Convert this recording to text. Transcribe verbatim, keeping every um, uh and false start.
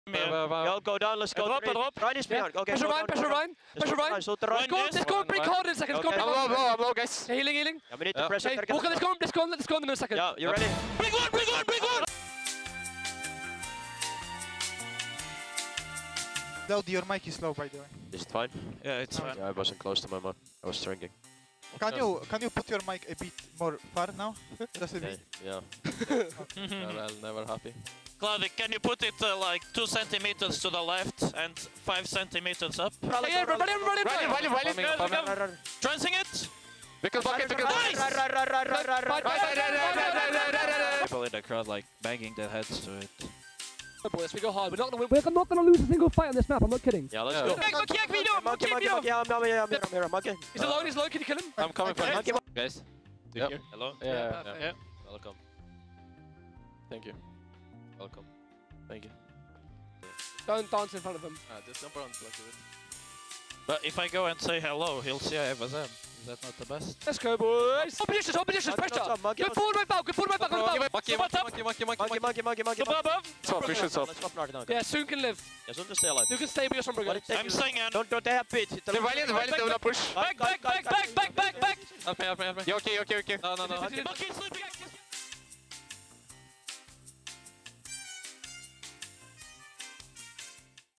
Yo, go down, let's go. Drop, drop. Ryan is behind. Okay, Pressure Ryan, pressure Ryan, pressure Ryan. Let's go, Let's go, break hard in a second. Okay. Let's I'm go, low, break low, I'm low, guys. Healing, healing. Yeah, we need to Yeah. press Hey, it. Walker, let's go, let's go, let's go in a second. Yeah, you ready? Bring one, bring one, bring one! Loud, your mic is low, by the way. Is it fine? Yeah, it's fine. Yeah, I wasn't close to my mic. I was drinking. Can you can you put your mic a bit more far now? Does it Okay, yeah. Yeah, well, never happy. Claudia, can you put it uh, like two centimeters to the left and five centimeters up? Hey, everybody, everybody, Rally, rally, rally. Go, go, Coming. go. Transing it! Because bucket, because Nice! bucket. Fight, fight, fight, fight, fight. People in the crowd like banging their heads to it. Oh, boys, we go hard. We're not gonna, we're not gonna lose a single fight on this map. I'm not kidding. Yeah, let's Yeah. go. Hey, monkey, monkey, video, Monkey, monkey, monkey, video. monkey. Yeah, I'm down here, I'm here, I'm here, monkey. He's alone. He's alone. Can you kill him? I'm coming for Monkey, you. Guys. Yep. Hello? Yeah, yeah, perfect. yeah. Welcome. Thank you. Welcome. Thank you. Don't dance in front of him. Ah, just jump around like this. But if I go and say hello, he'll see I have a Zem. Is that not the best? Let's go, boys. Oppositions, oppositions, Monkey, pressure. monkey, monkey, Good forward, right back. Good forward, right back. On the back. Monkey, Someone monkey, monkey, monkey, monkey, Monkey, monkey, monkey, monkey. Above, above! Swap, we should swap. Let's swap now. Yeah, soon can live. Yeah, soon to stay alive. You can stay with your sombrero. What it take I'm you- staying in. Don't, don't they have pitch? The valiant, the valiant, they will push. Back, back, back, back, back, back, back! Help me, help me, help me. Yeah, okay, okay, okay. No, no, no. Monkey sleeping!